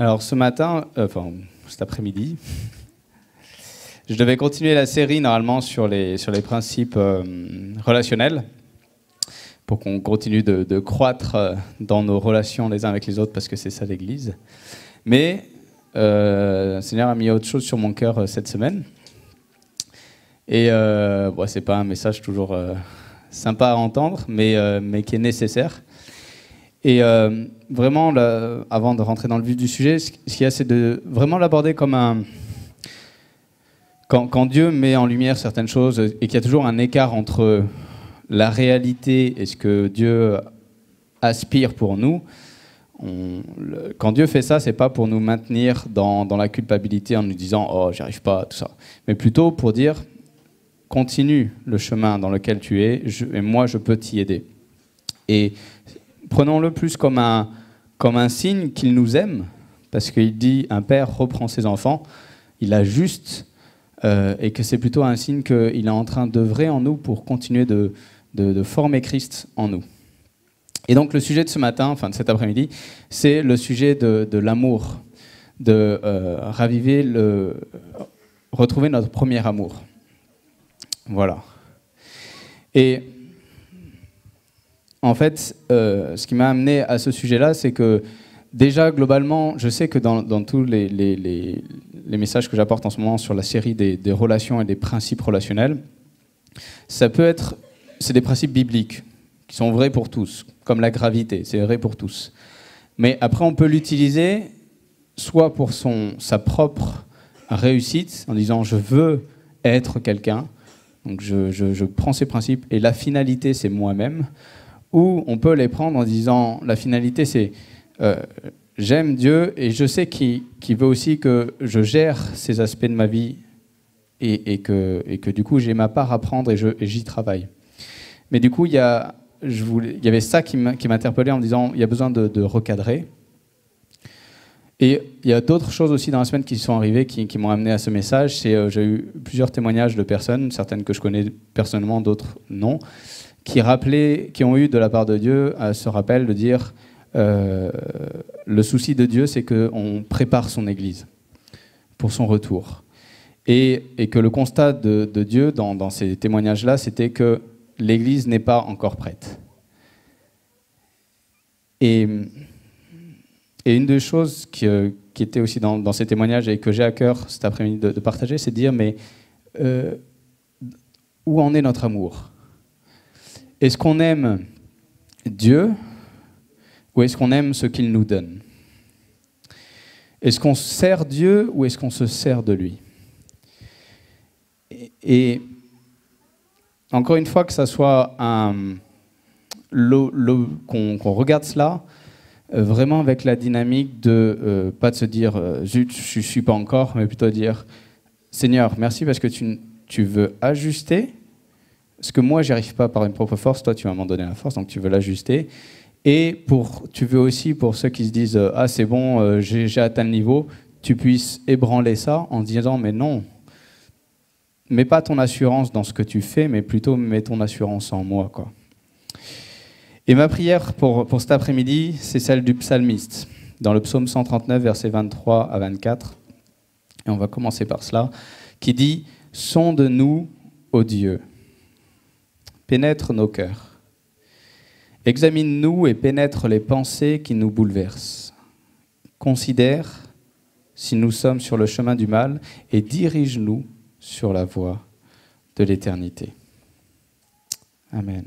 Alors ce matin, cet après-midi, je devais continuer la série normalement sur les principes relationnels pour qu'on continue de croître dans nos relations les uns avec les autres parce que c'est ça l'Église. Mais le Seigneur a mis autre chose sur mon cœur cette semaine. Et c'est pas un message toujours sympa à entendre, mais qui est nécessaire. Et vraiment, là, avant de rentrer dans le vif du sujet, ce qu'il y a, c'est de vraiment l'aborder comme un... Quand Dieu met en lumière certaines choses et qu'il y a toujours un écart entre la réalité et ce que Dieu aspire pour nous, quand Dieu fait ça, c'est pas pour nous maintenir dans la culpabilité en nous disant « Oh, j'y arrive pas », tout ça. Mais plutôt pour dire « Continue le chemin dans lequel tu es et moi, je peux t'y aider. » Et prenons-le plus comme un signe qu'il nous aime, parce qu'il dit un père reprend ses enfants, il ajuste, et que c'est plutôt un signe qu'il est en train d'œuvrer en nous pour continuer de former Christ en nous. Et donc le sujet de ce matin, enfin de cet après-midi, c'est le sujet de l'amour, de retrouver notre premier amour. Voilà. Et en fait, ce qui m'a amené à ce sujet-là, c'est que déjà, globalement, je sais que dans tous les messages que j'apporte en ce moment sur la série des relations et des principes relationnels, c'est des principes bibliques qui sont vrais pour tous, comme la gravité, c'est vrai pour tous. Mais après, on peut l'utiliser soit pour sa propre réussite, en disant « je veux être quelqu'un », donc je prends ces principes, et la finalité, c'est moi-même. Ou on peut les prendre en disant la finalité c'est j'aime Dieu et je sais qu'il veut aussi que je gère ces aspects de ma vie et que du coup j'ai ma part à prendre et j'y travaille. Mais du coup il y avait ça qui m'interpellait en me disant il y a besoin de recadrer. Et il y a d'autres choses aussi dans la semaine qui sont arrivées qui m'ont amené à ce message. J'ai eu plusieurs témoignages de personnes, certaines que je connais personnellement, d'autres non, qui ont eu de la part de Dieu ce rappel de dire le souci de Dieu, c'est qu'on prépare son Église pour son retour. Et que le constat de Dieu dans ces témoignages-là, c'était que l'Église n'est pas encore prête. Et une des choses qui était aussi dans ces témoignages et que j'ai à cœur cet après-midi de partager, c'est de dire, mais où en est notre amour ? Est-ce qu'on aime Dieu ou est-ce qu'on aime ce qu'il nous donne ? Est-ce qu'on sert Dieu ou est-ce qu'on se sert de lui ? Et encore une fois, que ça soit qu'on regarde cela vraiment avec la dynamique de pas de se dire zut, je ne suis pas encore, mais plutôt dire Seigneur, merci parce que tu veux ajuster. Ce que moi, j'y arrive pas par une propre force, toi, tu m'as donné la force, donc tu veux l'ajuster. Et tu veux aussi, pour ceux qui se disent « Ah, c'est bon, j'ai atteint le niveau », tu puisses ébranler ça en disant « Mais non, mets pas ton assurance dans ce que tu fais, mais plutôt mets ton assurance en moi. » quoi. Et ma prière pour cet après-midi, c'est celle du psalmiste, dans le psaume 139, versets 23 à 24. Et on va commencer par cela, qui dit « Sonde-nous, ô Dieu ». Pénètre nos cœurs. Examine-nous et pénètre les pensées qui nous bouleversent. Considère si nous sommes sur le chemin du mal et dirige-nous sur la voie de l'éternité. Amen.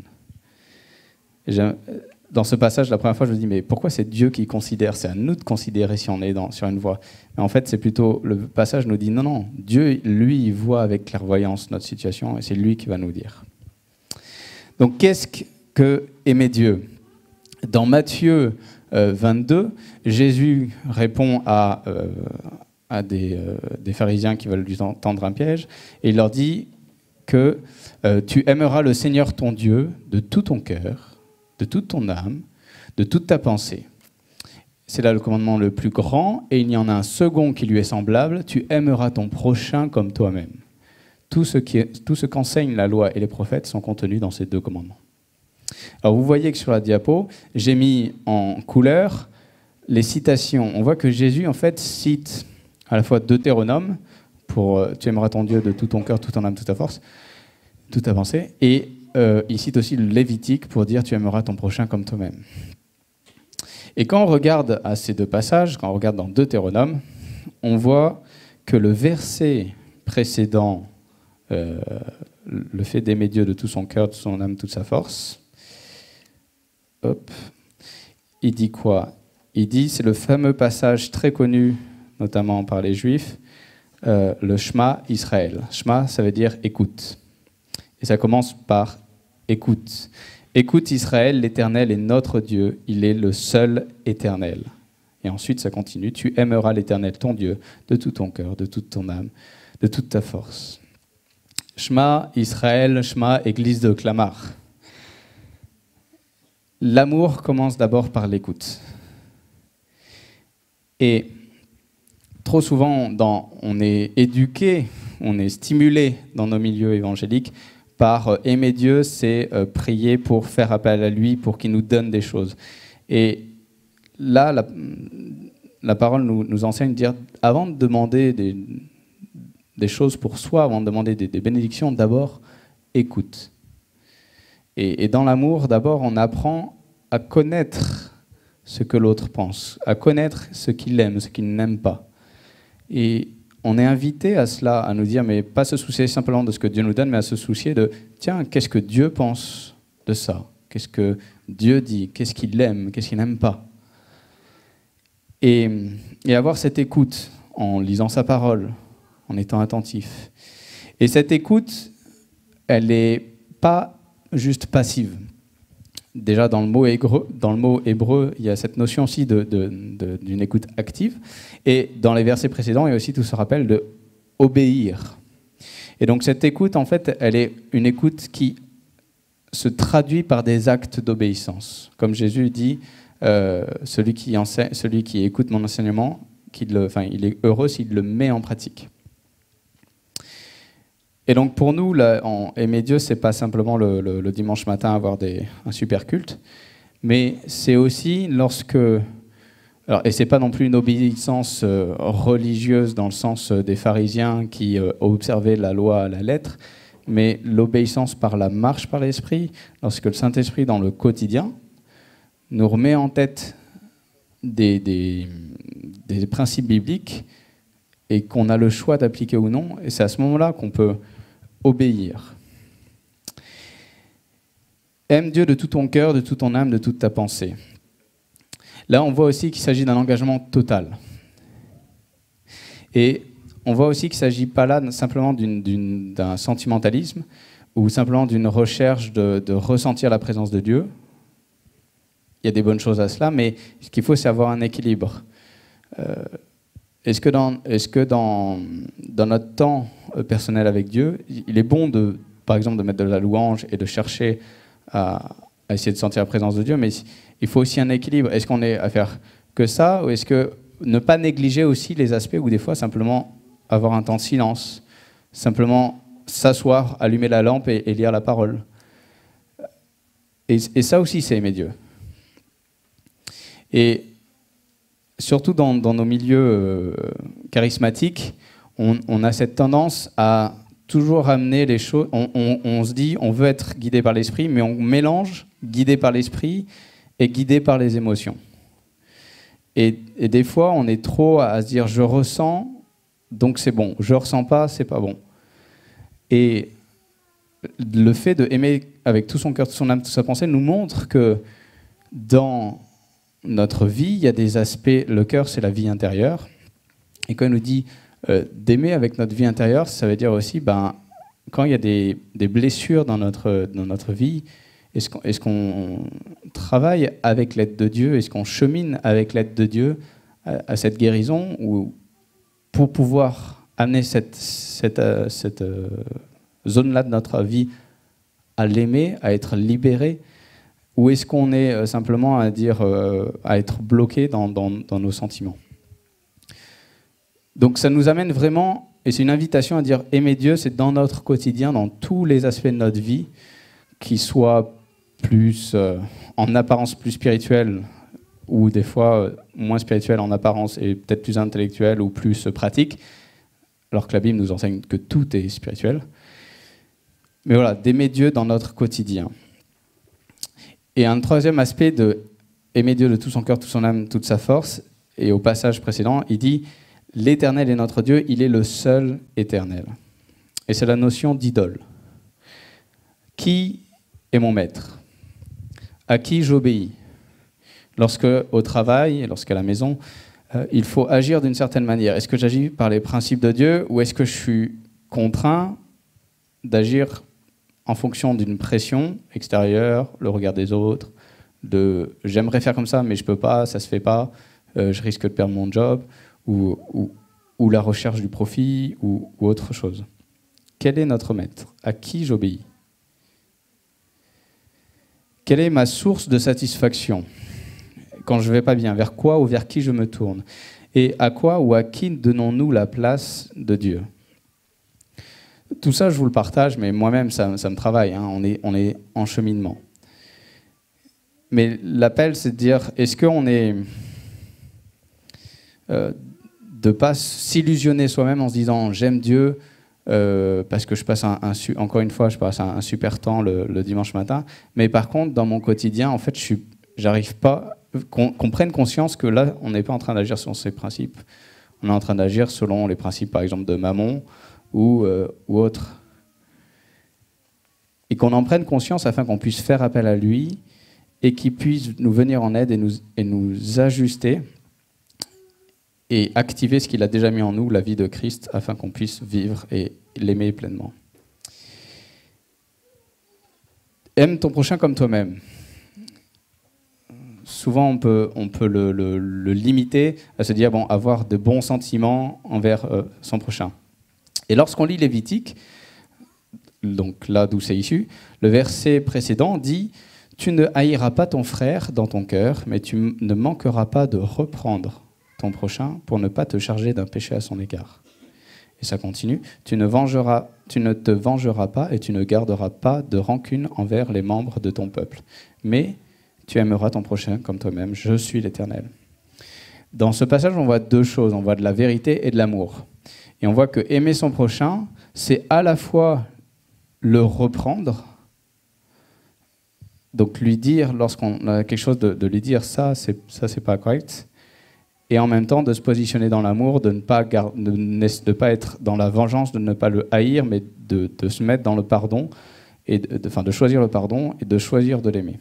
Dans ce passage, la première fois, je me dis, mais pourquoi c'est Dieu qui considère ? C'est à nous de considérer si on est sur une voie. Mais en fait, c'est plutôt, le passage nous dit, non, Dieu, lui, il voit avec clairvoyance notre situation et c'est lui qui va nous dire. Donc, qu'est-ce que aimer Dieu ? Dans Matthieu 22, Jésus répond à des pharisiens qui veulent lui tendre un piège, et il leur dit que tu aimeras le Seigneur ton Dieu de tout ton cœur, de toute ton âme, de toute ta pensée. C'est là le commandement le plus grand, et il y en a un second qui lui est semblable, tu aimeras ton prochain comme toi-même. Tout ce qu'enseignent la loi et les prophètes sont contenus dans ces deux commandements. Alors vous voyez que sur la diapo, j'ai mis en couleur les citations. On voit que Jésus, en fait, cite à la fois Deutéronome, pour « tu aimeras ton Dieu de tout ton cœur, toute ton âme, toute ta force », toute ta pensée, et il cite aussi le Lévitique pour dire « tu aimeras ton prochain comme toi-même ». Et quand on regarde à ces deux passages, quand on regarde dans Deutéronome, on voit que le verset précédent, le fait d'aimer Dieu de tout son cœur, de son âme, toute sa force, hop, il dit quoi? Il dit, c'est le fameux passage très connu, notamment par les Juifs, le Shema Israël. Shema, ça veut dire écoute. Et ça commence par écoute. Écoute Israël, l'Éternel est notre Dieu, il est le seul éternel. Et ensuite, ça continue, tu aimeras l'Éternel, ton Dieu, de tout ton cœur, de toute ton âme, de toute ta force. Shema Israël, Shema Église de Clamart. L'amour commence d'abord par l'écoute. Et trop souvent, on est éduqué, on est stimulé dans nos milieux évangéliques par aimer Dieu, c'est prier pour faire appel à lui, pour qu'il nous donne des choses. Et là, la parole nous enseigne de dire, avant de demander des choses pour soi, avant de demander des bénédictions, d'abord, écoute. Et dans l'amour, d'abord, on apprend à connaître ce que l'autre pense, à connaître ce qu'il aime, ce qu'il n'aime pas. Et on est invité à cela, à nous dire, mais pas se soucier simplement de ce que Dieu nous donne, mais à se soucier de, tiens, qu'est-ce que Dieu pense de ça? Qu'est-ce que Dieu dit? Qu'est-ce qu'il aime? Qu'est-ce qu'il n'aime pas? Et avoir cette écoute en lisant sa parole, en étant attentif. Et cette écoute, elle n'est pas juste passive. Déjà, dans le mot hébreu, il y a cette notion aussi d'une écoute active. Et dans les versets précédents, il y a aussi tout ce rappel de obéir. Et donc cette écoute, en fait, elle est une écoute qui se traduit par des actes d'obéissance. Comme Jésus dit, celui qui écoute mon enseignement, il est heureux s'il le met en pratique. Et donc pour nous, aimer Dieu, c'est pas simplement le dimanche matin avoir un super culte, mais c'est aussi lorsque... et c'est pas non plus une obéissance religieuse dans le sens des pharisiens qui observaient la loi à la lettre, mais l'obéissance par la marche par l'Esprit, lorsque le Saint-Esprit, dans le quotidien, nous remet en tête des principes bibliques et qu'on a le choix d'appliquer ou non, et c'est à ce moment-là qu'on peut obéir. Aime Dieu de tout ton cœur, de toute ton âme, de toute ta pensée. Là, on voit aussi qu'il s'agit d'un engagement total. Et on voit aussi qu'il ne s'agit pas là simplement d'un sentimentalisme ou simplement d'une recherche de ressentir la présence de Dieu. Il y a des bonnes choses à cela, mais ce qu'il faut, c'est avoir un équilibre. Est-ce que dans notre temps personnel avec Dieu, il est bon, par exemple, de mettre de la louange et de chercher à essayer de sentir la présence de Dieu, mais il faut aussi un équilibre. Est-ce qu'on est à faire que ça, ou est-ce que ne pas négliger aussi les aspects où des fois simplement avoir un temps de silence, simplement s'asseoir, allumer la lampe et lire la parole. Et ça aussi, c'est aimer Dieu. Et surtout dans nos milieux charismatiques, on a cette tendance à toujours ramener les choses. On se dit, on veut être guidé par l'esprit, mais on mélange guidé par l'esprit et guidé par les émotions. Et des fois, on est trop à se dire, je ressens, donc c'est bon. Je ressens pas, c'est pas bon. Et le fait d'aimer avec tout son cœur, toute son âme, toute sa pensée nous montre que dans notre vie, il y a des aspects. Le cœur, c'est la vie intérieure. Et quand il nous dit d'aimer avec notre vie intérieure, ça veut dire aussi, quand il y a des blessures dans notre vie, est-ce qu'on travaille avec l'aide de Dieu? Est-ce qu'on chemine avec l'aide de Dieu à cette guérison, ou pour pouvoir amener cette zone-là de notre vie à l'aimer, à être libéré? Ou est-ce qu'on est simplement à être bloqué dans nos sentiments? Donc ça nous amène vraiment, et c'est une invitation à dire aimer Dieu, c'est dans notre quotidien, dans tous les aspects de notre vie, qui soient plus, en apparence plus spirituels ou des fois moins spirituel en apparence et peut-être plus intellectuel ou plus pratique, alors que la Bible nous enseigne que tout est spirituel. Mais voilà, d'aimer Dieu dans notre quotidien. Et un troisième aspect de aimer Dieu de tout son cœur, toute son âme, toute sa force, et au passage précédent, il dit « L'Éternel est notre Dieu, il est le seul éternel ». Et c'est la notion d'idole. Qui est mon maître? À qui j'obéis? Lorsque au travail, lorsqu'à la maison, il faut agir d'une certaine manière. Est-ce que j'agis par les principes de Dieu ou est-ce que je suis contraint d'agir en fonction d'une pression extérieure, le regard des autres, de j'aimerais faire comme ça mais je peux pas, ça se fait pas, je risque de perdre mon job ou la recherche du profit ou autre chose. Quel est notre maître? À qui j'obéis? Quelle est ma source de satisfaction quand je ne vais pas bien? Vers quoi ou vers qui je me tourne? Et à quoi ou à qui donnons-nous la place de Dieu? Tout ça, je vous le partage, mais moi-même, ça me travaille. Hein. On est en cheminement. Mais l'appel, c'est de dire, est-ce qu'on est... de ne pas s'illusionner soi-même en se disant, j'aime Dieu, parce que je passe encore une fois, je passe un super temps le dimanche matin. Mais par contre, dans mon quotidien, en fait, j'arrive pas... Qu'on prenne conscience que là, on n'est pas en train d'agir selon ces principes. On est en train d'agir selon les principes, par exemple, de Mammon ou autres. Et qu'on en prenne conscience afin qu'on puisse faire appel à lui et qu'il puisse nous venir en aide et nous ajuster et activer ce qu'il a déjà mis en nous, la vie de Christ, afin qu'on puisse vivre et l'aimer pleinement. Aime ton prochain comme toi-même. Souvent, on peut le limiter à se dire, bon, avoir de bons sentiments envers son prochain. Et lorsqu'on lit Lévitique, donc là d'où c'est issu, le verset précédent dit « Tu ne haïras pas ton frère dans ton cœur, mais tu ne manqueras pas de reprendre ton prochain pour ne pas te charger d'un péché à son égard. » Et ça continue « Tu ne te vengeras pas et tu ne garderas pas de rancune envers les membres de ton peuple, mais tu aimeras ton prochain comme toi-même, je suis l'Éternel. » Dans ce passage, on voit deux choses, on voit de la vérité et de l'amour. Et on voit que aimer son prochain, c'est à la fois le reprendre, donc lui dire, lorsqu'on a quelque chose de lui dire, ça c'est pas correct, et en même temps de se positionner dans l'amour, de ne pas être dans la vengeance, de ne pas le haïr, mais de se mettre dans le pardon, et de choisir le pardon et de choisir de l'aimer.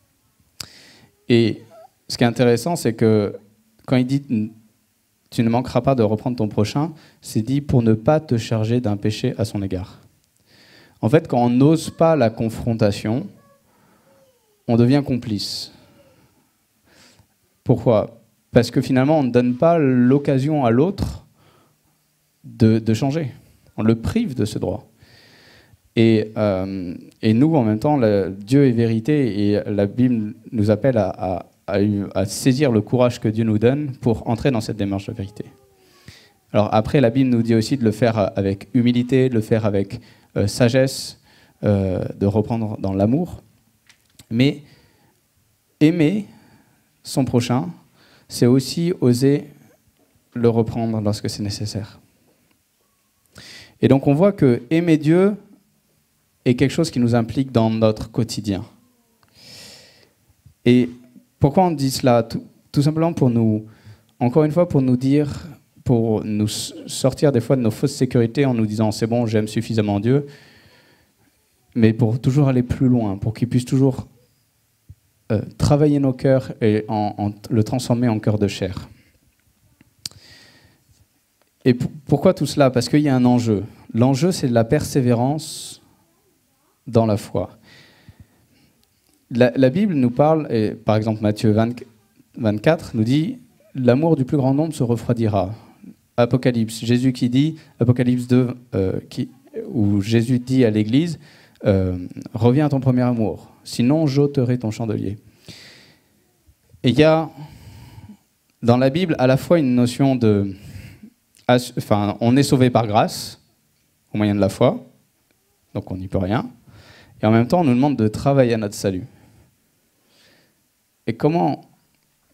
Et ce qui est intéressant, c'est que quand il dit « tu ne manqueras pas de reprendre ton prochain », c'est dit pour ne pas te charger d'un péché à son égard. En fait, quand on n'ose pas la confrontation, on devient complice. Pourquoi? Parce que finalement, on ne donne pas l'occasion à l'autre de changer. On le prive de ce droit. Et nous, en même temps, Dieu est vérité et la Bible nous appelle à saisir le courage que Dieu nous donne pour entrer dans cette démarche de vérité. Alors après, la Bible nous dit aussi de le faire avec humilité, de le faire avec sagesse, de reprendre dans l'amour. Mais aimer son prochain, c'est aussi oser le reprendre lorsque c'est nécessaire. Et donc on voit que aimer Dieu est quelque chose qui nous implique dans notre quotidien. Et pourquoi on dit cela? Tout simplement pour nous, encore une fois, pour nous dire, pour nous sortir des fois de nos fausses sécurités en nous disant c'est bon, j'aime suffisamment Dieu, mais pour toujours aller plus loin, pour qu'il puisse toujours travailler nos cœurs et le transformer en cœur de chair. Et pourquoi tout cela? Parce qu'il y a un enjeu. L'enjeu, c'est de la persévérance dans la foi. La Bible nous parle, et par exemple Matthieu 24 nous dit « L'amour du plus grand nombre se refroidira ». Apocalypse, Jésus qui dit, Apocalypse 2, où Jésus dit à l'Église « Reviens à ton premier amour, sinon j'ôterai ton chandelier ». Et il y a dans la Bible à la fois une notion de... Enfin, on est sauvé par grâce, au moyen de la foi, donc on n'y peut rien. Et en même temps, on nous demande de travailler à notre salut. Et comment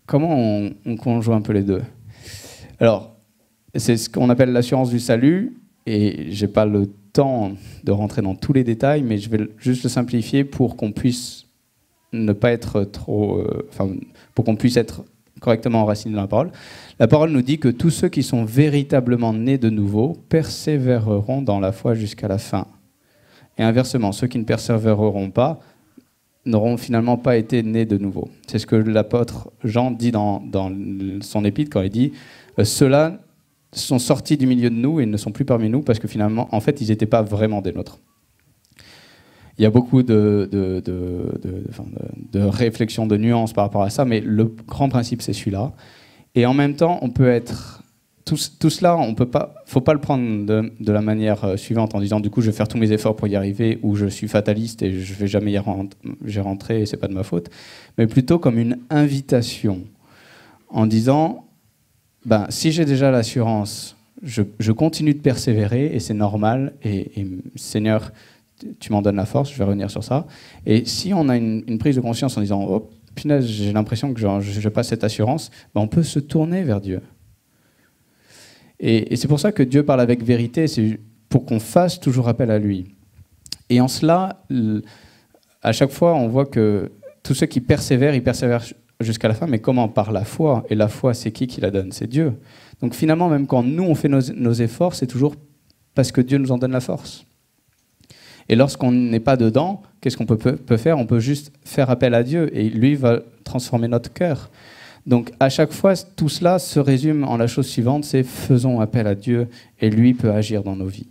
comment on conjoint un peu les deux? Alors, c'est ce qu'on appelle l'assurance du salut, et j'ai pas le temps de rentrer dans tous les détails, mais je vais juste le simplifier pour qu'on puisse ne pas être trop... pour qu'on puisse être correctement enraciné dans la parole. La parole nous dit que tous ceux qui sont véritablement nés de nouveau persévéreront dans la foi jusqu'à la fin. Et inversement, ceux qui ne persévéreront pas n'auront finalement pas été nés de nouveau. C'est ce que l'apôtre Jean dit dans son épître quand il dit « Ceux-là sont sortis du milieu de nous et ne sont plus parmi nous parce que finalement, en fait, ils n'étaient pas vraiment des nôtres. » Il y a beaucoup de réflexions, de nuances par rapport à ça, mais le grand principe, c'est celui-là. Et en même temps, on peut être... Tout cela, faut pas le prendre de la manière suivante en disant du coup je vais faire tous mes efforts pour y arriver ou je suis fataliste et je vais jamais y rentrer et c'est pas de ma faute, mais plutôt comme une invitation en disant si j'ai déjà l'assurance, je continue de persévérer et c'est normal et Seigneur, tu m'en donnes la force, je vais revenir sur ça. Et si on a une prise de conscience en disant oh punaise, j'ai l'impression que je passe cette assurance, on peut se tourner vers Dieu. Et c'est pour ça que Dieu parle avec vérité, c'est pour qu'on fasse toujours appel à lui. Et en cela, à chaque fois, on voit que tous ceux qui persévèrent, ils persévèrent jusqu'à la fin, mais comment? Par la foi. Et la foi, c'est qui la donne? C'est Dieu. Donc finalement, même quand nous, on fait nos efforts, c'est toujours parce que Dieu nous en donne la force. Et lorsqu'on n'est pas dedans, qu'est-ce qu'on peut faire? On peut juste faire appel à Dieu, et lui va transformer notre cœur. Donc à chaque fois, tout cela se résume en la chose suivante, c'est faisons appel à Dieu et lui peut agir dans nos vies.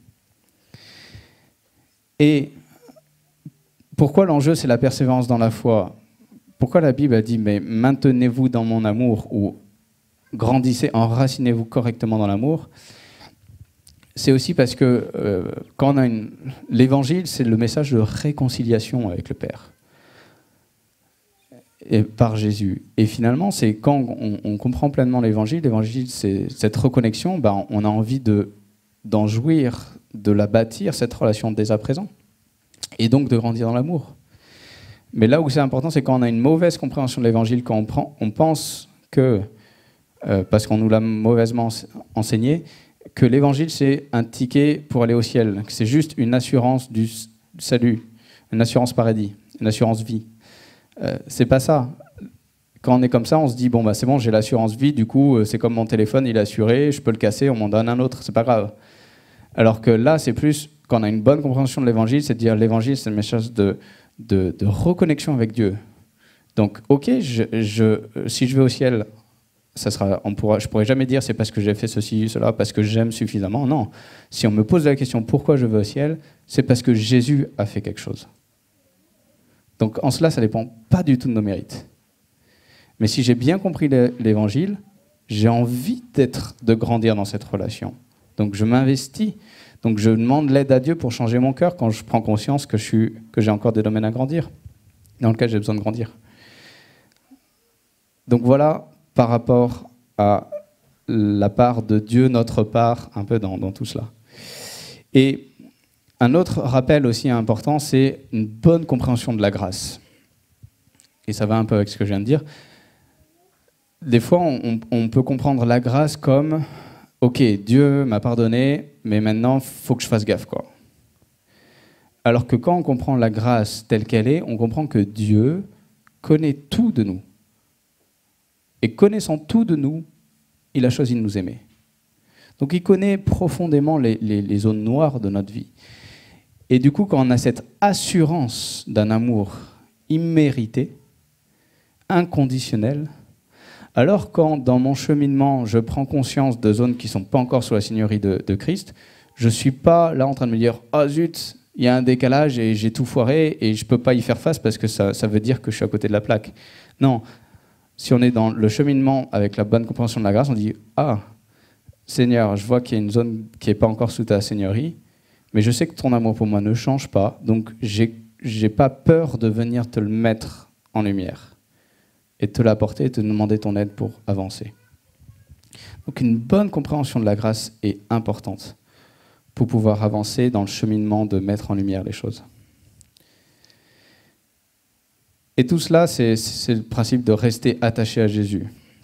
Et pourquoi l'enjeu, c'est la persévérance dans la foi? Pourquoi la Bible a dit mais maintenez-vous dans mon amour ou grandissez, enracinez-vous correctement dans l'amour? C'est aussi parce que quand on a l'évangile, c'est le message de réconciliation avec le Père. Et par Jésus. Et finalement, c'est quand on comprend pleinement l'évangile, c'est cette reconnexion, on a envie d'en jouir, de la bâtir, cette relation dès à présent, et donc de grandir dans l'amour. Mais là où c'est important, c'est quand on a une mauvaise compréhension de l'évangile, quand on pense que, parce qu'on nous l'a mauvaisement enseigné, que l'évangile c'est un ticket pour aller au ciel, que c'est juste une assurance du salut, une assurance paradis, une assurance vie. C'est pas ça. Quand on est comme ça, on se dit c'est bon, j'ai l'assurance vie, du coup c'est comme mon téléphone, il est assuré, je peux le casser, on m'en donne un autre, c'est pas grave. Alors que là, c'est plus quand on a une bonne compréhension de l'évangile, c'est de dire l'évangile, c'est un message de reconnexion avec Dieu. Donc, ok, si je vais au ciel, je pourrais jamais dire c'est parce que j'ai fait ceci, cela, parce que j'aime suffisamment. Non. Si on me pose la question pourquoi je vais au ciel, c'est parce que Jésus a fait quelque chose. Donc en cela, ça ne dépend pas du tout de nos mérites. Mais si j'ai bien compris l'évangile, j'ai envie de grandir dans cette relation. Donc je m'investis. Donc je demande l'aide à Dieu pour changer mon cœur quand je prends conscience que j'ai encore des domaines à grandir, dans lesquels j'ai besoin de grandir. Donc voilà par rapport à la part de Dieu, notre part, un peu dans tout cela. Et un autre rappel aussi important, c'est une bonne compréhension de la grâce. Et ça va un peu avec ce que je viens de dire. Des fois, on peut comprendre la grâce comme « Ok, Dieu m'a pardonné, mais maintenant, il faut que je fasse gaffe. » Alors que quand on comprend la grâce telle qu'elle est, on comprend que Dieu connaît tout de nous. Et connaissant tout de nous, il a choisi de nous aimer. Donc il connaît profondément les zones noires de notre vie. Et du coup, quand on a cette assurance d'un amour immérité, inconditionnel, alors quand dans mon cheminement, je prends conscience de zones qui ne sont pas encore sous la seigneurie de Christ, je ne suis pas là en train de me dire « Ah zut, il y a un décalage et j'ai tout foiré et je ne peux pas y faire face parce que ça veut dire que je suis à côté de la plaque. » Non, si on est dans le cheminement avec la bonne compréhension de la grâce, on dit « Ah, Seigneur, je vois qu'il y a une zone qui n'est pas encore sous ta seigneurie, mais je sais que ton amour pour moi ne change pas, donc j'ai pas peur de venir te le mettre en lumière et te l'apporter et te demander ton aide pour avancer. » Donc une bonne compréhension de la grâce est importante pour pouvoir avancer dans le cheminement de mettre en lumière les choses. Et tout cela, c'est le principe de rester attaché à Jésus.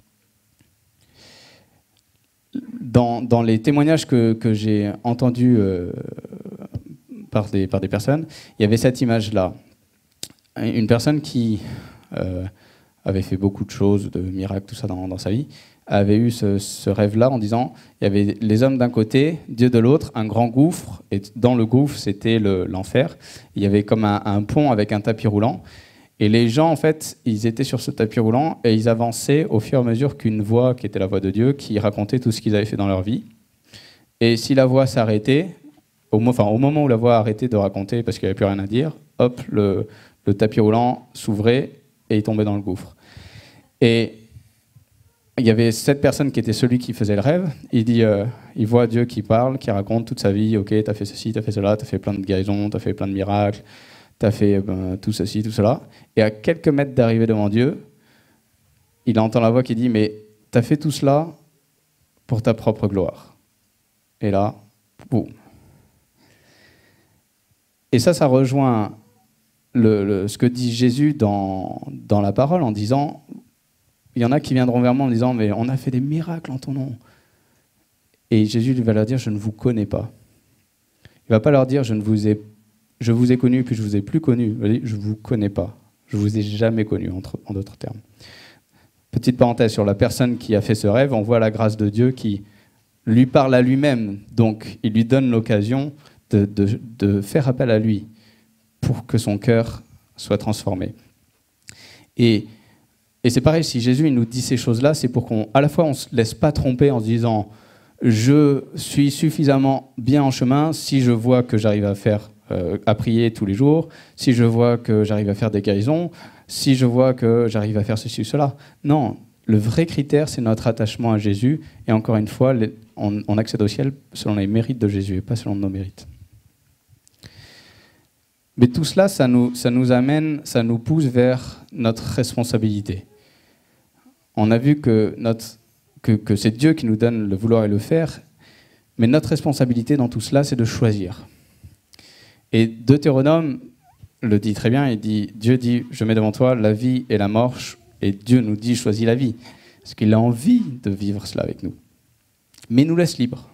dans les témoignages que j'ai entendus par des personnes, il y avait cette image-là. Une personne qui avait fait beaucoup de choses, de miracles, tout ça dans sa vie, avait eu ce rêve-là en disant, il y avait les hommes d'un côté, Dieu de l'autre, un grand gouffre, et dans le gouffre, c'était l'enfer. Il y avait comme un pont avec un tapis roulant, et les gens, en fait, ils étaient sur ce tapis roulant, et ils avançaient au fur et à mesure qu'une voix, qui était la voix de Dieu, qui racontait tout ce qu'ils avaient fait dans leur vie. Et si la voix s'arrêtait, au moment où la voix arrêtait de raconter, parce qu'il n'y avait plus rien à dire, hop, le tapis roulant s'ouvrait, et il tombait dans le gouffre. Et il y avait cette personne qui était celui qui faisait le rêve. Il dit, il voit Dieu qui parle, qui raconte toute sa vie. Ok, t'as fait ceci, t'as fait cela, t'as fait plein de guérisons, t'as fait plein de miracles, t'as fait tout ceci, tout cela. Et à quelques mètres d'arriver devant Dieu, il entend la voix qui dit, mais t'as fait tout cela pour ta propre gloire. Et là, boum. Et ça rejoint ce que dit Jésus dans la parole en disant, il y en a qui viendront vers moi en disant, mais on a fait des miracles en ton nom. Et Jésus va leur dire, je ne vous connais pas. Il ne va pas leur dire, je vous ai connu, puis je vous ai plus connu. Il va dire, je ne vous connais pas. Je ne vous ai jamais connu, en d'autres termes. Petite parenthèse sur la personne qui a fait ce rêve, on voit la grâce de Dieu qui lui parle à lui-même. Donc, il lui donne l'occasion de faire appel à lui pour que son cœur soit transformé. Et c'est pareil, si Jésus il nous dit ces choses-là, c'est pour qu'à la fois on ne se laisse pas tromper en se disant « je suis suffisamment bien en chemin si je vois que j'arrive à prier tous les jours, si je vois que j'arrive à faire des guérisons, si je vois que j'arrive à faire ceci ou cela ». Non, le vrai critère, c'est notre attachement à Jésus. Et encore une fois, on accède au ciel selon les mérites de Jésus et pas selon nos mérites. Mais tout cela, ça nous amène, ça nous pousse vers notre responsabilité. On a vu que c'est Dieu qui nous donne le vouloir et le faire, mais notre responsabilité dans tout cela, c'est de choisir. Et Deutéronome le dit très bien, Dieu dit, je mets devant toi la vie et la mort, et Dieu nous dit, choisis la vie, parce qu'il a envie de vivre cela avec nous. Mais il nous laisse libres.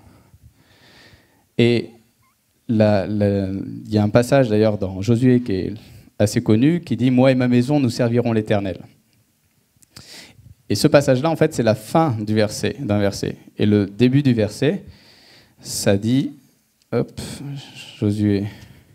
Et il y a un passage d'ailleurs dans Josué qui est assez connu, qui dit « Moi et ma maison, nous servirons l'Éternel ». Et ce passage-là, en fait, c'est la fin d'un verset. Et le début du verset, ça dit, Josué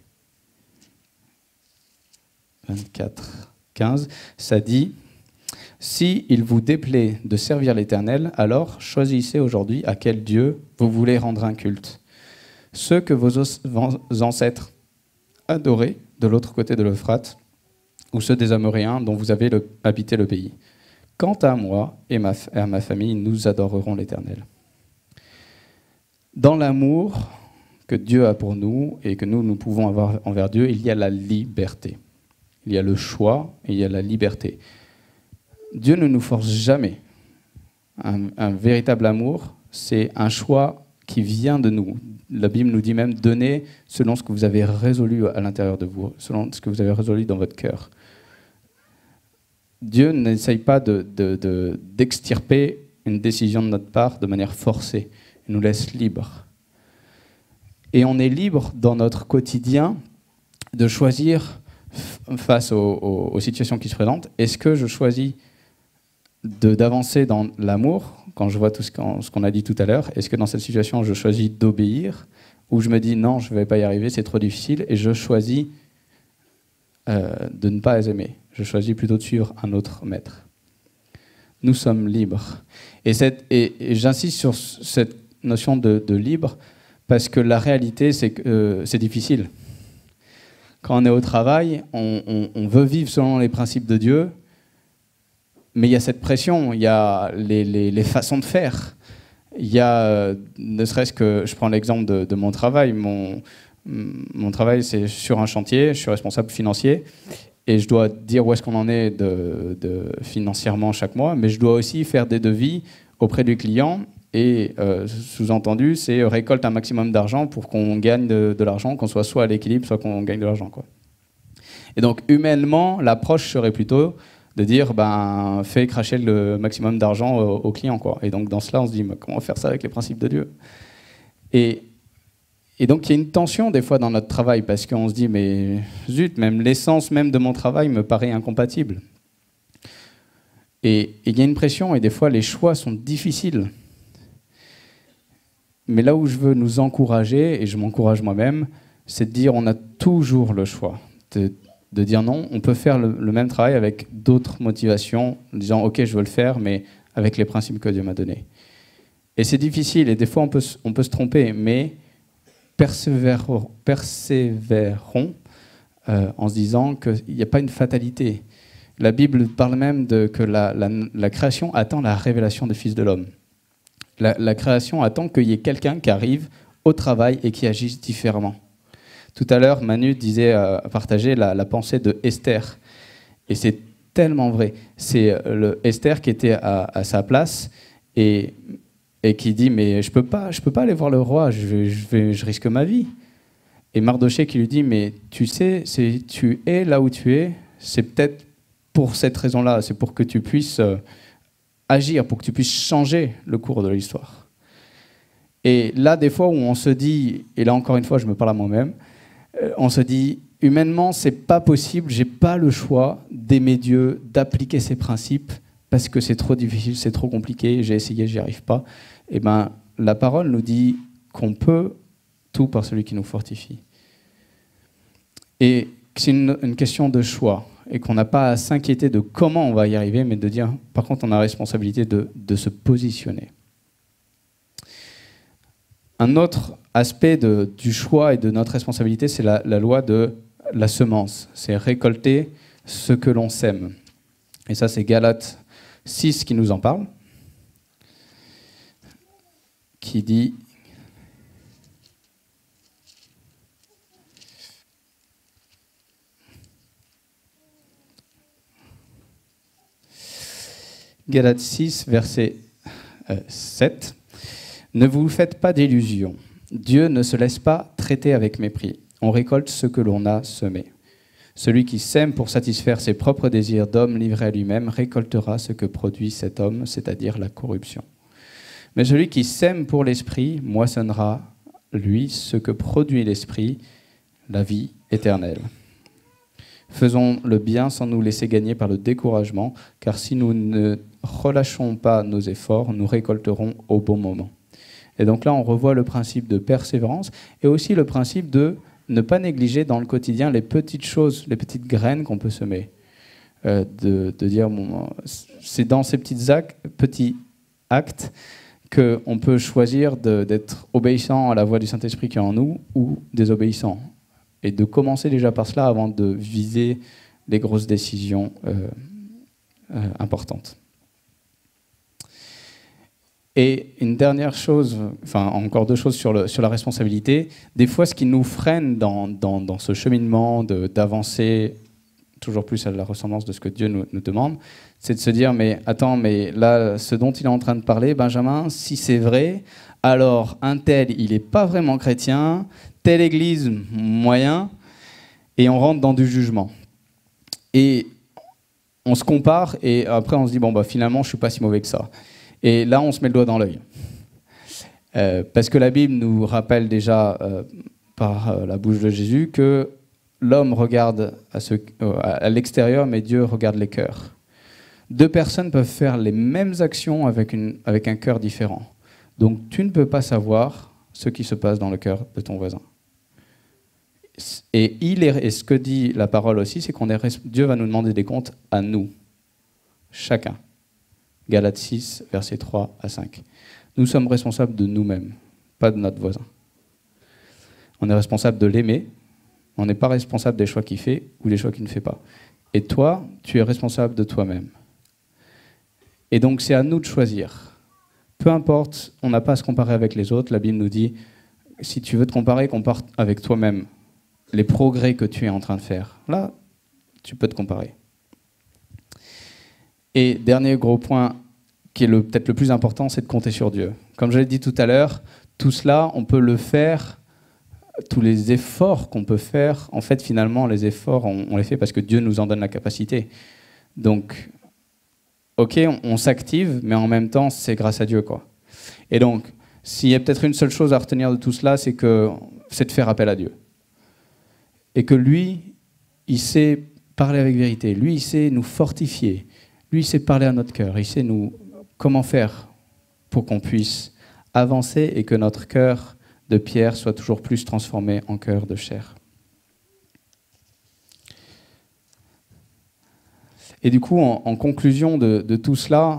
24, 15, ça dit « Si il vous déplaît de servir l'Éternel, alors choisissez aujourd'hui à quel Dieu vous voulez rendre un culte. Ceux que vos ancêtres adoraient de l'autre côté de l'Euphrate, ou ceux des Amoréens dont vous avez habité le pays. Quant à moi et à ma famille, nous adorerons l'Éternel. » Dans l'amour que Dieu a pour nous et que nous pouvons avoir envers Dieu, il y a la liberté. Il y a le choix et il y a la liberté. Dieu ne nous force jamais. Un véritable amour, c'est un choix qui vient de nous. La Bible nous dit même, donnez selon ce que vous avez résolu à l'intérieur de vous, selon ce que vous avez résolu dans votre cœur. Dieu n'essaye pas d'extirper une décision de notre part de manière forcée. Il nous laisse libres. Et on est libre dans notre quotidien de choisir face aux situations qui se présentent. Est-ce que je choisis d'avancer dans l'amour quand je vois tout ce qu'on a dit tout à l'heure? Est-ce que dans cette situation, je choisis d'obéir ou je me dis non, je ne vais pas y arriver, c'est trop difficile et je choisis de ne pas aimer? Je choisis plutôt de suivre un autre maître. Nous sommes libres. Et j'insiste sur cette notion de libre parce que la réalité, c'est que c'est difficile. Quand on est au travail, on veut vivre selon les principes de Dieu, mais il y a cette pression, il y a les façons de faire. Il y a, ne serait-ce que, je prends l'exemple de mon travail. Mon travail, c'est sur un chantier, je suis responsable financier, et je dois dire où est-ce qu'on en est financièrement chaque mois, mais je dois aussi faire des devis auprès du client, et sous-entendu, c'est récolte un maximum d'argent pour qu'on gagne de l'argent, qu'on soit à l'équilibre, soit qu'on gagne de l'argent, quoi. Et donc, humainement, l'approche serait plutôt de dire ben, fais cracher le maximum d'argent au client, quoi. Et donc dans cela, on se dit mais comment faire ça avec les principes de Dieu? Et donc il y a une tension des fois dans notre travail parce qu'on se dit mais zut, même l'essence même de mon travail me paraît incompatible. Et il y a une pression et des fois les choix sont difficiles. Mais là où je veux nous encourager, et je m'encourage moi-même, c'est de dire on a toujours le choix. De dire non, on peut faire le même travail avec d'autres motivations, en disant ok je veux le faire, mais avec les principes que Dieu m'a donnés. Et c'est difficile, et des fois on peut se tromper, mais persévérons en se disant qu'il n'y a pas une fatalité. La Bible parle même que la création attend la révélation des fils de l'homme. La création attend qu'il y ait quelqu'un qui arrive au travail et qui agisse différemment. Tout à l'heure, Manu partageait la pensée de Esther. Et c'est tellement vrai. C'est Esther qui était à sa place et qui dit « Mais je peux pas aller voir le roi, je risque ma vie. » Et Mardochée qui lui dit « Mais tu sais, tu es là où tu es, c'est peut-être pour cette raison-là, c'est pour que tu puisses agir, pour que tu puisses changer le cours de l'histoire. » Et là, des fois où on se dit, et là encore une fois, je me parle à moi-même, on se dit, humainement, c'est pas possible, j'ai pas le choix d'aimer Dieu, d'appliquer ses principes, parce que c'est trop difficile, c'est trop compliqué, j'ai essayé, j'y arrive pas. Et ben, la parole nous dit qu'on peut tout par celui qui nous fortifie. Et c'est une question de choix, et qu'on n'a pas à s'inquiéter de comment on va y arriver, mais de dire, par contre, on a la responsabilité de se positionner. Un autre aspect du choix et de notre responsabilité, c'est la loi de la semence. C'est récolter ce que l'on sème. Et ça, c'est Galates 6 qui nous en parle, qui dit Galates 6, verset 7. Ne vous faites pas d'illusions. Dieu ne se laisse pas traiter avec mépris. On récolte ce que l'on a semé. Celui qui sème pour satisfaire ses propres désirs d'homme livré à lui-même récoltera ce que produit cet homme, c'est-à-dire la corruption. Mais celui qui sème pour l'esprit moissonnera, lui, ce que produit l'esprit, la vie éternelle. Faisons le bien sans nous laisser gagner par le découragement, car si nous ne relâchons pas nos efforts, nous récolterons au bon moment. Et donc là, on revoit le principe de persévérance et aussi le principe de ne pas négliger dans le quotidien les petites choses, les petites graines qu'on peut semer. De dire, bon, c'est dans ces petits actes qu'on peut choisir d'être obéissant à la voix du Saint-Esprit qui est en nous ou désobéissant. Et de commencer déjà par cela avant de viser les grosses décisions importantes. Et une dernière chose, enfin encore deux choses sur la responsabilité. Des fois, ce qui nous freine dans ce cheminement d'avancer toujours plus à la ressemblance de ce que Dieu nous demande, c'est de se dire, mais attends, mais là, ce dont il est en train de parler, Benjamin, si c'est vrai, alors un tel, il n'est pas vraiment chrétien, telle église, moyen, et on rentre dans du jugement. Et on se compare, et après on se dit, bon, finalement, je ne suis pas si mauvais que ça. Et là, on se met le doigt dans l'œil. Parce que la Bible nous rappelle déjà, par la bouche de Jésus, que l'homme regarde à l'extérieur, mais Dieu regarde les cœurs. Deux personnes peuvent faire les mêmes actions avec un cœur différent. Donc, tu ne peux pas savoir ce qui se passe dans le cœur de ton voisin. Et ce que dit la parole aussi, c'est Dieu va nous demander des comptes à nous, chacun. Galates 6, versets 3 à 5. Nous sommes responsables de nous-mêmes, pas de notre voisin. On est responsable de l'aimer, on n'est pas responsable des choix qu'il fait ou des choix qu'il ne fait pas. Et toi, tu es responsable de toi-même. Et donc c'est à nous de choisir. Peu importe, on n'a pas à se comparer avec les autres. La Bible nous dit, si tu veux te comparer, compare avec toi-même les progrès que tu es en train de faire. Là, tu peux te comparer. Et dernier gros point, qui est peut-être le plus important, c'est de compter sur Dieu. Comme je l'ai dit tout à l'heure, tout cela, on peut le faire, tous les efforts qu'on peut faire, en fait, finalement, les efforts, on les fait parce que Dieu nous en donne la capacité. Donc, ok, on s'active, mais en même temps, c'est grâce à Dieu, quoi. Et donc, s'il y a peut-être une seule chose à retenir de tout cela, c'est de faire appel à Dieu. Et que lui, il sait parler avec vérité. Lui, il sait nous fortifier. Lui, il sait parler à notre cœur. Il sait comment faire pour qu'on puisse avancer et que notre cœur de pierre soit toujours plus transformé en cœur de chair. Et du coup, en conclusion de tout cela,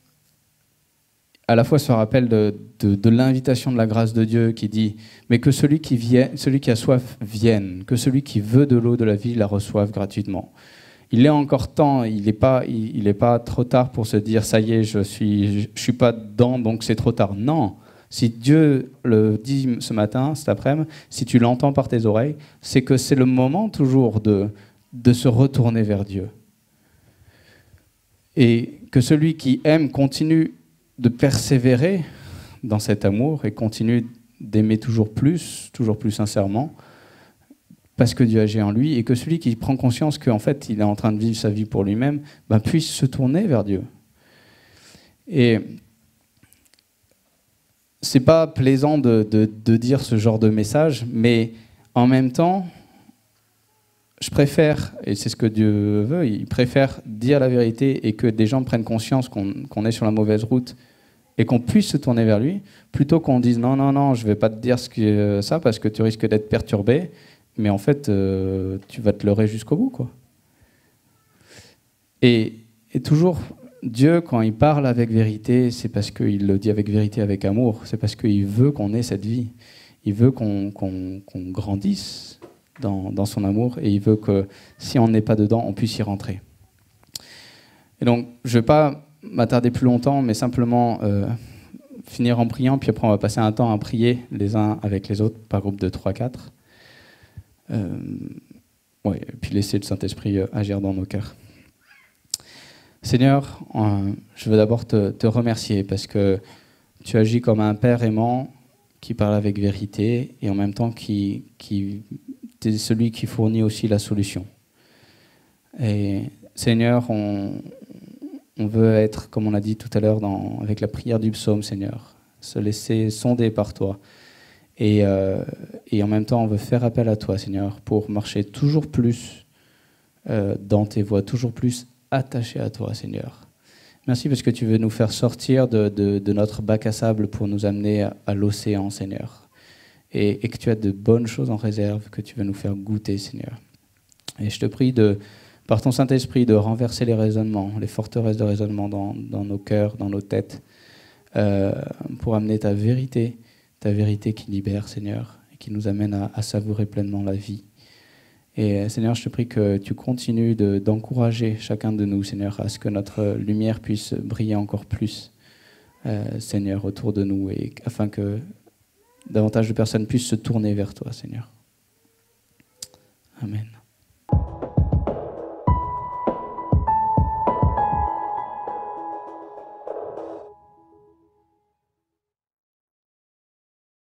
à la fois ce rappel de l'invitation de la grâce de Dieu qui dit « Mais que celui qui a soif vienne, que celui qui veut de l'eau de la vie la reçoive gratuitement. » Il est encore temps, il n'est pas trop tard pour se dire « Ça y est, je suis pas dedans, donc c'est trop tard. » Non, si Dieu le dit ce matin, cet après-midi, si tu l'entends par tes oreilles, c'est que c'est le moment toujours de se retourner vers Dieu. Et que celui qui aime continue de persévérer dans cet amour et continue d'aimer toujours plus sincèrement, parce que Dieu agit en lui, et que celui qui prend conscience qu'en fait il est en train de vivre sa vie pour lui-même, puisse se tourner vers Dieu. Et c'est pas plaisant de dire ce genre de message, mais en même temps, je préfère, et c'est ce que Dieu veut, il préfère dire la vérité et que des gens prennent conscience qu'on est sur la mauvaise route et qu'on puisse se tourner vers lui, plutôt qu'on dise non, je ne vais pas te dire ça parce que tu risques d'être perturbé, mais en fait, tu vas te leurrer jusqu'au bout, quoi. Et toujours, Dieu, quand il parle avec vérité, c'est parce qu'il le dit avec vérité, avec amour, c'est parce qu'il veut qu'on ait cette vie. Il veut qu'on grandisse dans son amour, et il veut que si on n'est pas dedans, on puisse y rentrer. Et donc, je ne vais pas m'attarder plus longtemps, mais simplement finir en priant, puis après on va passer un temps à prier les uns avec les autres, par groupe de 3-4. Et puis laisser le Saint-Esprit agir dans nos cœurs. Seigneur, je veux d'abord te remercier parce que tu agis comme un Père aimant qui parle avec vérité et en même temps qui est celui qui fournit aussi la solution. Et Seigneur, on veut être, comme on l'a dit tout à l'heure avec la prière du psaume, Seigneur, se laisser sonder par toi. Et en même temps, on veut faire appel à toi, Seigneur, pour marcher toujours plus dans tes voies, toujours plus attaché à toi, Seigneur. Merci parce que tu veux nous faire sortir de notre bac à sable pour nous amener à l'océan, Seigneur. Et que tu as de bonnes choses en réserve, que tu veux nous faire goûter, Seigneur. Et je te prie, par ton Saint-Esprit, de renverser les raisonnements, les forteresses de raisonnement dans nos cœurs, dans nos têtes, pour amener ta vérité qui libère, Seigneur, et qui nous amène à savourer pleinement la vie. Et Seigneur, je te prie que tu continues d'encourager chacun de nous, Seigneur, à ce que notre lumière puisse briller encore plus, Seigneur, autour de nous, et afin que davantage de personnes puissent se tourner vers toi, Seigneur. Amen.